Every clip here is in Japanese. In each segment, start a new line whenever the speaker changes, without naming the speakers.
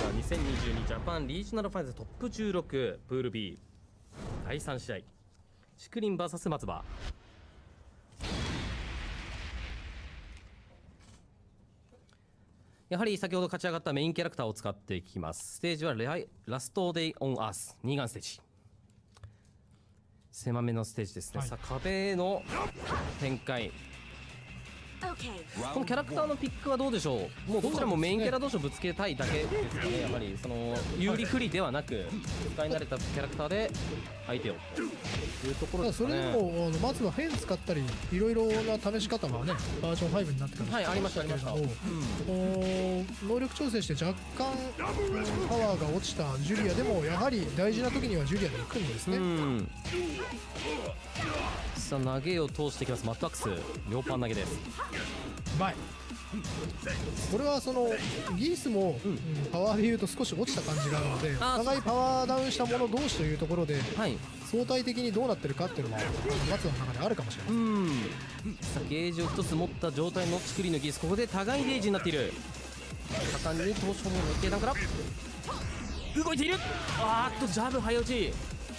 2022ジャパンリージョナルファイナルトップ16プール B 第3試合シクリン VS 松葉。やはり先ほど勝ち上がったメインキャラクターを使っていきます。ステージはラストデイオンアース2眼ステージ、狭めのステージですね、さあ壁の展開、このキャラクターのピックはどうでしょう。もうどちらもメインキャラ同士をぶつけたいだけですかね。やはりその有利不利ではなく使い慣れたキャラクターで相手をというところですかね。
それでもまずはフェン使ったりいろいろな試し方がねバージョン5になってから
はいありましたありました。
能力調整して若干パワーが落ちたジュリアでもやはり大事な時にはジュリアで行くんですね。
さあ投げを通してきます。マットアックス両パン投げです。
うまい。これはそのギースも、パワーでいうと少し落ちた感じがあるので、お互いパワーダウンした者同士というところで、相対的にどうなってるかっていうのは松の中であるかもしれません。
さあゲージを1つ持った状態のチクリンのギース、ここで互いゲージになっている。果敢に投手もの形段から動いている。ジャブ早打ち。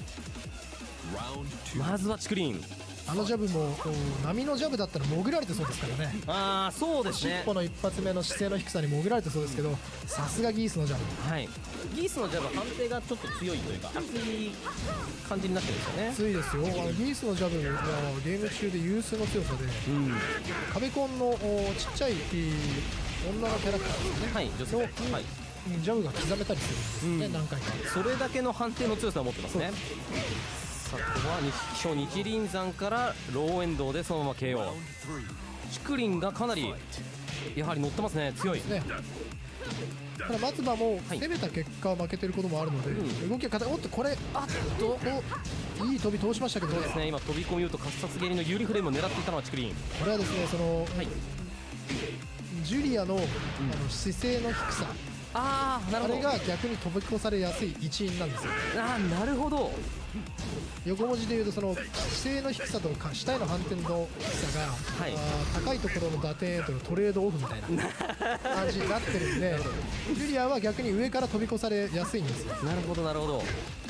まずはチクリン、
あのジャブも波のジャブだったら潜られてそうですからね。
そうですね。
尻尾の一発目の姿勢の低さに潜られてそうですけど、さすがギースのジャブ。
ギースのジャブは判定がちょっと強いというか熱い感じになってるんですよね。
熱いですよ。ギースのジャブはゲーム中で有数の強さで、壁コンのちっちゃい女のキャラクターですね、ジャブが刻めたりするんですね、何回か。
それだけの判定の強さを持ってますね。さあここは日輪山からローエンドでそのまま KO。 チクリンがかなりやはり乗ってますね、強いですね。
ただ松葉も攻めた結果負けてることもあるので、動きがおっとこれいい飛び通しましたけどね。
そうですね、今飛び込みと滑殺蹴りの有利フレームを狙っていたのはチクリン。
これはですねその、ジュリアの、姿勢の低さ、あれが逆に飛び越されやすい一因なんですよ。
なるほど。
横文字でいうとその姿勢の低さと下への反転の低さが、高いところの打点へとのトレードオフみたいな感じになってるんでジュリアは逆に上から飛び越されやすいんですよ。
なるほどなるほど。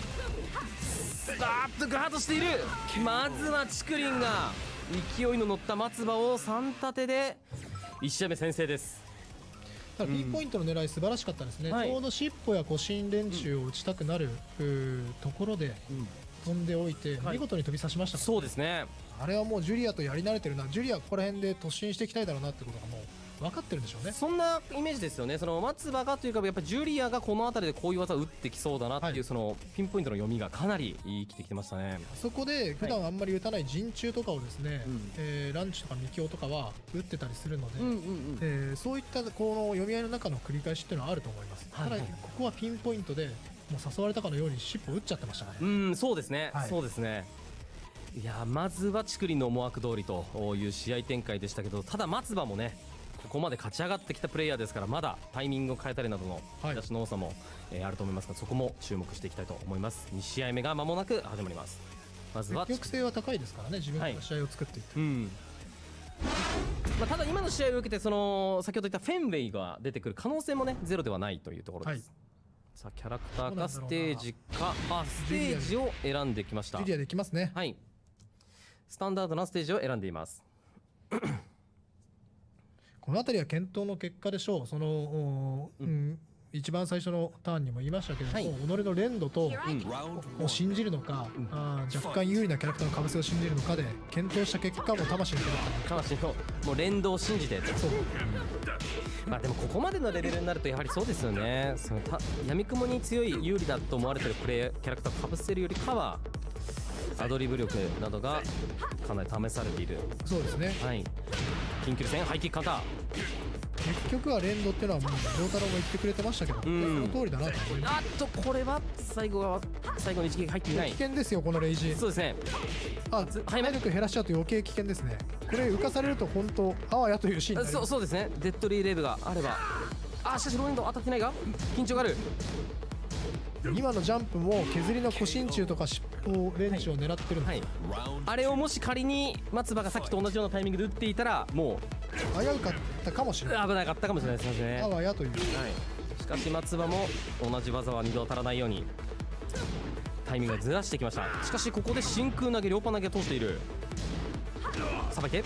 ガードしている。まずはチクリンが勢いの乗った松葉を3立てで1試合目先制です。
ただピンポイントの狙い素晴らしかったですね。ちょうど尻尾や腰心連中を打ちたくなるところで飛んでおいて見事に飛び刺しましたからね。
そうですね。
あれはもうジュリアとやり慣れてるな、ジュリアここら辺で突進していきたいだろうなってことがもう分かってるんでしょうね。
そんなイメージですよね。その松葉がというかやっぱりジュリアがこの辺りでこういう技を打ってきそうだなっていう、そのピンポイントの読みがかなり生きてきてましたね。
そこで普段あんまり打たない陣中とかをですね、ランチとか未強とかは打ってたりするので、そういったこの読み合いの中の繰り返しっていうのはあると思います。ただここはピンポイントでもう誘われたかのように尻尾打っちゃってましたからね。
そうですね、そうですね。いやまずはチクリンの思惑通りという試合展開でしたけど、ただ松葉もねここまで勝ち上がってきたプレイヤーですから、まだタイミングを変えたりなどの引き出しの多さもあると思いますが、そこも注目していきたいと思います。2試合目が間もなく始まります。まずは
積極性は高いですからね、自分から試合を作っていって、
ただ今の試合を受けてその先ほど言ったフェンウェイが出てくる可能性もねゼロではないというところです。さあキャラクターかステージか、ステージを選んできました。
ジュリアでいきますね。
スタンダードなステージを選んでいます
この辺りは検討の結果でしょう。その、一番最初のターンにも言いましたけれども、己の連動と、を信じるのか、若干有利なキャラクターのかぶせを信じるのかで検討した結果も魂の
魂のもう連動を信じて。でもここまでのレベルになるとやはりそうですよね。その闇雲に強い有利だと思われてるキャラクターをかぶせるよりかはアドリブ力などがかなり試されている。
そうですね。
緊急戦ハイキックカウンター。
結局は連動っていうのはもう丈太郎も言ってくれてましたけど、その通りだなと思います。
これは最後の一撃入っていない。
危険ですよこのレイジ。
そうですね。
体力減らしちゃうと余計危険ですね。これ浮かされると本当あわやというシーンになります。
そうですね。デッドリーレーブがあれば。しかしローエンド当たってないが緊張がある。
今のジャンプも削りの腰心中とか尻尾レンチを狙ってるんです、
あれをもし仮に松葉がさっきと同じようなタイミングで打っていたらもう
危うかったかもしれない。
危なかったかもしれないですね。
あわやという、
しかし松葉も同じ技は2度当たらないようにタイミングをずらしてきました。しかしここで真空投げ、両パン投げを通している。さばいて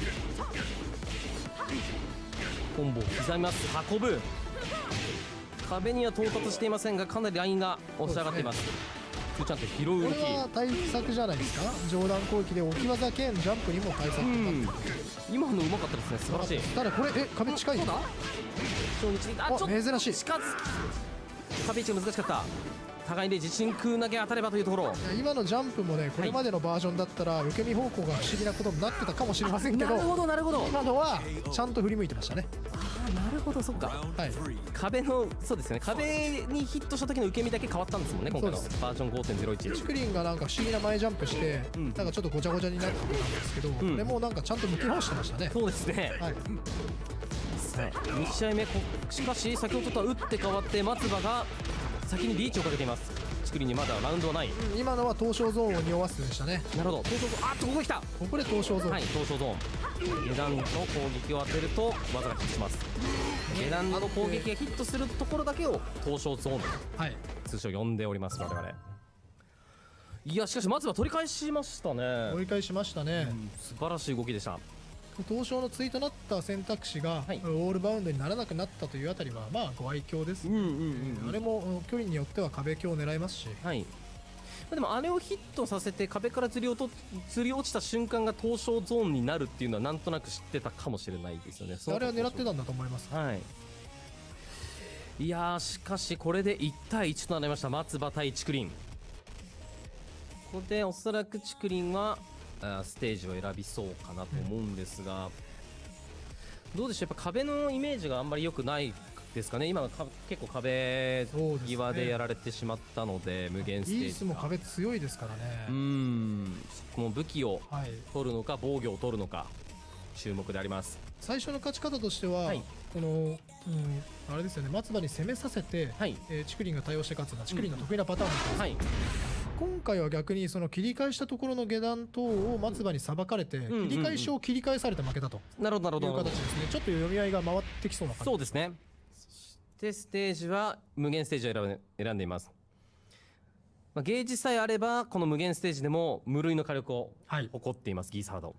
コンボを刻みます。運ぶ。壁には到達していませんが、かなりラインが押し上がっています。ちゃんと拾う動き、
これは対策じゃないですか。上段攻撃で置き技兼ジャンプにも対策が、
今のうまかったですね。素晴らしい。
ただこれ壁近い。
そうだ超日にちょっと
珍しい。
近づ壁位置が難しかった。互いに真空投げ当たればというところ。
今のジャンプもね、これまでのバージョンだったら受け身方向が不思議なことになってたかもしれませんけど、
なるほどなるほど。
今のはちゃんと振り向いてましたね。
ああ、なるほど、そっか。
はい、
壁の、そうですね、壁にヒットした時の受け身だけ変わったんですもんね、今回のバージョン 5.01。
チクリンがなんか不思議な前ジャンプして、なんかちょっとごちゃごちゃになってたんですけど、これもなんかちゃんと向き直してましたね。
そうですね。
はい、
さあ2試合目、しかし先ほどとは打って変わって松葉が先にリーチをかけています。チクリンにまだラウンドはない。
今のは東証ゾーンを匂わせでしたね。
なるほど。東証ゾーン、あっとここ来た。
ここで東証ゾーン、
はい、東証ゾーン。下段の攻撃を当てると技がヒットします。下段の攻撃がヒットするところだけを東証ゾーンと、
はい、
通称呼んでおります我々。いや、しかし松葉取り返しましたね。
折り返しましたね。
素晴らしい動きでした。
東証の対となった選択肢が、
はい、
オールバウンドにならなくなったというあたりはまあご愛嬌です。あれも距離によっては壁強を狙いますし、
はい、でもあれをヒットさせて壁からずり落ちた瞬間が東証ゾーンになるっていうのはなんとなく知ってたかもしれないですよね。
あれは狙ってたんだと思います。
はい、いやー、しかしこれで1対1となりました。松葉対チクリン。ここでおそらくチクリンはステージを選びそうかなと思うんですが、どうでしょう、やっぱ壁のイメージがあんまり良くないですかね。今結構壁際でやられてしまったので、無限ステージが。
イースも壁強いですからね。
この武器を取るのか、防御を取るのか注目であります。
最初の勝ち方としては、この、あれですよね、松葉に攻めさせて、チクリンが対応して勝つのはチクリンの得意なパターンなんです。今回は逆にその切り返したところの下段等を松葉にさばかれて、切り返しを切り返されて負けたという形ですね。ちょっと読み合いが回ってきそうな感じ。
そうですね。そしてステージは無限ステージを選んでいます。ゲージさえあればこの無限ステージでも無類の火力を誇っています、ギーサード。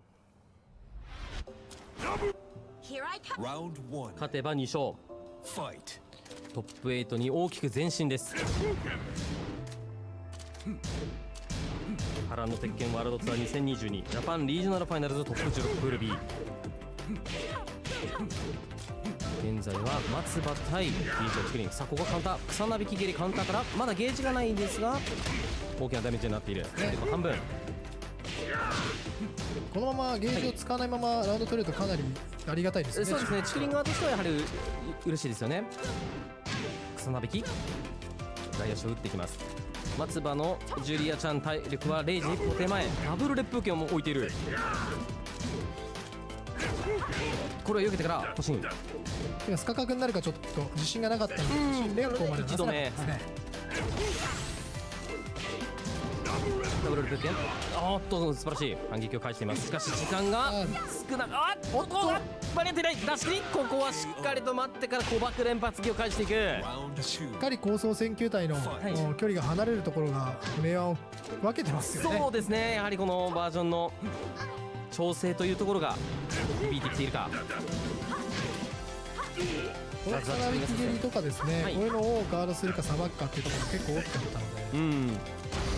勝てば2勝、トップ8に大きく前進です。波乱の鉄拳ワールドツアー2022ジャパンリージョナルファイナルズトップ16プール B。 現在は松葉対 DJ チクリン。さあここはカウンター、草薙蹴りカウンターからまだゲージがないんですが大きなダメージになっている。半分、
このままゲージを使わないままラウンド取れるとかなりありがたいですね。
そうですね、チクリン側としてはやはり嬉しいですよね。草薙き大足を打ってきます。松葉のジュリアちゃん体力は0時一歩手前、ダブル烈風剣を置いている。これを避けてから突進。
今スカカクになるかちょっと自信がなかったので突進連行まで出せなかったですね。ダブル烈風剣、おっと素晴らしい反撃を返しています。しかし時間が少なく、おっと間に合っていない。出し切り、ここはしっかりと待ってから小爆連発技を返していく。 しっかり高層選球隊の距離が離れるところが明暗を分けてますよね。
そうですね、やはりこのバージョンの調整というところが響いてきているか。
この草薙蹴りとかですね、こういうのをガードするかさばくかっていうところが結構大きかったので、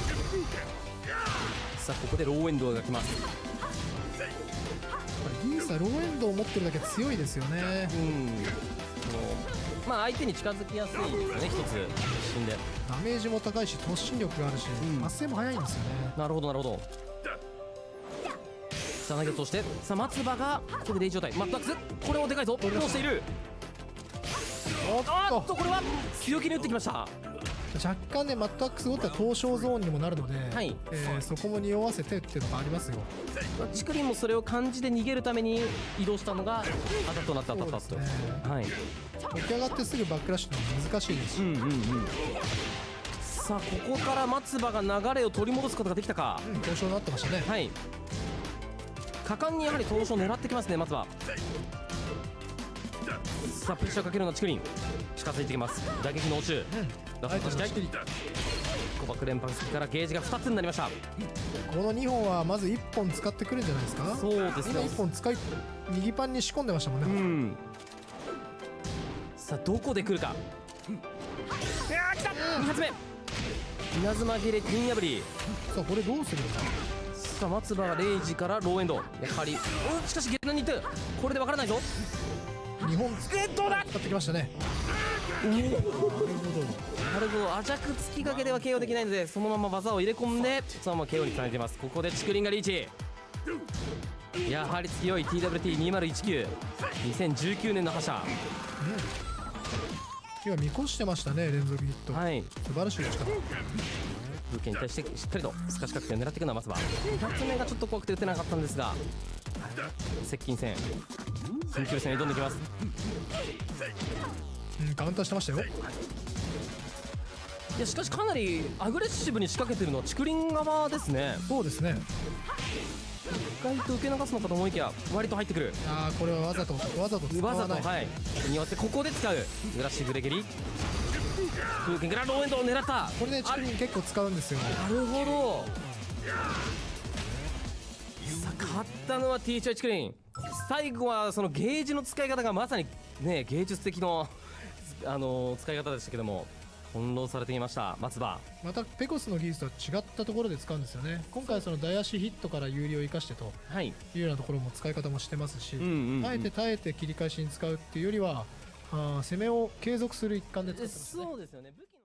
さあここでローエンドが来ます。
ギーサローエンドを持ってるだけ強いですよね。
まあ相手に近づきやすいですよね。一つ一瞬で
ダメージも高いし突進力があるし、発生も早いんですよね。
なるほどなるほど。さあ投げとして、さあ松葉がここで H 状態、マットアックス、これをでかいぞ、通している。おっとこれは強気に打ってきました。
若干ね、マットアックスごとは東証ゾーンにもなるので、そこも匂わせてっていうのがありますよ。
チクリンもそれを感じて逃げるために移動したのがアタとなって当たったと。
起き上がってすぐバックラッシュって難しいですし、
さあここから松葉が流れを取り戻すことができたか。
東証になってましたね。
果敢にやはり東証を狙ってきますね松葉。 さあプレッシャーをかけるのは竹林、近づいてきます。打撃の応酬、ラストの試合、誤爆連発からゲージが2つになりました。
この2本はまず1本使ってくるんじゃないですか。
そうですね、
今1本使い右パンに仕込んでましたもんね。
さあどこで来るか。いやー来た、2発目稲妻切れ剣破り。
さあこれどうするんだ。
さあ松葉が0時からローエンド、やはりしかしゲッナに行ってこれでわからないぞ。
2本
どうだ、
使ってきましたね。
なるほど、アジャク突きかけでは KO できないので、そのまま技を入れ込んでそのまま KO につなげています。ここで竹林がリーチ、やはり強い TWT2019、2019年の覇者。
今見越してましたね、連続ヒット。
はい、
素晴らしい打ち方。
ブーケに対してしっかりと透かし角手を狙っていくのは松葉。2発目がちょっと怖くて打てなかったんですが、接近戦近距離戦に挑んできます。
カウンターしてましたよ。
いやしかしかなりアグレッシブに仕掛けてるのは竹林側ですね。
そうですね。
意外と受け流すのかと思いきや割と入ってくる。
ああこれはわざと使わない。
はい、にわせここで使うグラッシブレゲリ、風景からローエンドを狙った。
これね竹林結構使うんですよ。
なるほど。さあ勝ったのは T チョイ竹林。最後はそのゲージの使い方がまさにね芸術的の使い方でしたけども、翻弄されていました松葉。
またペコスの技術とは違ったところで使うんですよね。今回はその大足ヒットから有利を生かしてというようなところも使い方もしてますし、あえて耐えて切り返しに使うっていうよりは攻めを継続する一環で使ってますね。
そうですよね。